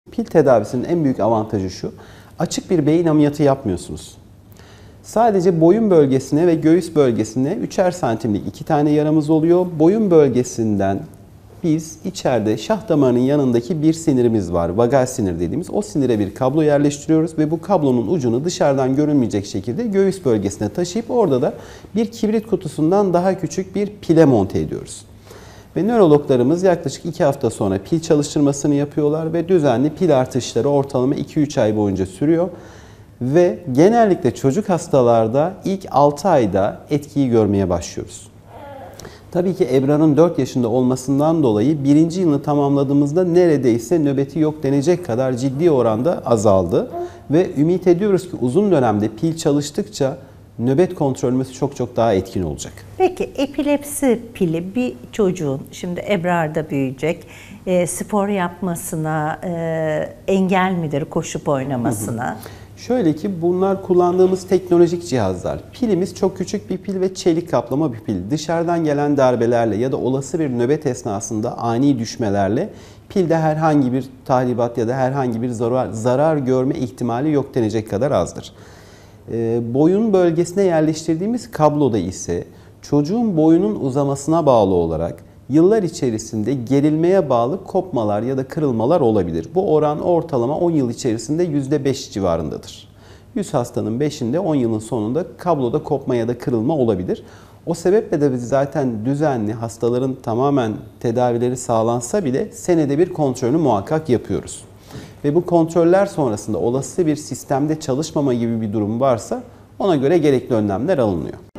Pil tedavisinin en büyük avantajı şu: açık bir beyin ameliyatı yapmıyorsunuz. Sadece boyun bölgesine ve göğüs bölgesine 3'er santimlik 2 tane yaramız oluyor. Boyun bölgesinden biz içeride şah damarının yanındaki bir sinirimiz var. Vagal sinir dediğimiz. O sinire bir kablo yerleştiriyoruz ve bu kablonun ucunu dışarıdan görünmeyecek şekilde göğüs bölgesine taşıyıp orada da bir kibrit kutusundan daha küçük bir pile monte ediyoruz. Ve nörologlarımız yaklaşık 2 hafta sonra pil çalıştırmasını yapıyorlar ve düzenli pil artışları ortalama 2-3 ay boyunca sürüyor. Ve genellikle çocuk hastalarda ilk 6 ayda etkiyi görmeye başlıyoruz. Tabii ki Ebrar'ın 4 yaşında olmasından dolayı 1. yılını tamamladığımızda neredeyse nöbeti yok denecek kadar ciddi oranda azaldı. Ve ümit ediyoruz ki uzun dönemde pil çalıştıkça nöbet kontrolümüz çok daha etkin olacak. Peki epilepsi pili bir çocuğun, şimdi Ebrar da büyüyecek, spor yapmasına engel midir, koşup oynamasına? Şöyle ki bunlar kullandığımız teknolojik cihazlar. Pilimiz çok küçük bir pil ve çelik kaplama bir pil. Dışarıdan gelen darbelerle ya da olası bir nöbet esnasında ani düşmelerle pilde herhangi bir tahribat ya da herhangi bir zarar görme ihtimali yok denecek kadar azdır. Boyun bölgesine yerleştirdiğimiz kabloda ise çocuğun boyunun uzamasına bağlı olarak yıllar içerisinde gerilmeye bağlı kopmalar ya da kırılmalar olabilir. Bu oran ortalama 10 yıl içerisinde %5 civarındadır. 100 hastanın 5'inde 10 yılın sonunda kabloda kopma ya da kırılma olabilir. O sebeple de biz zaten düzenli hastaların tamamen tedavileri sağlansa bile senede bir kontrolünü muhakkak yapıyoruz. Ve bu kontroller sonrasında olası bir sistemde çalışmama gibi bir durum varsa ona göre gerekli önlemler alınıyor.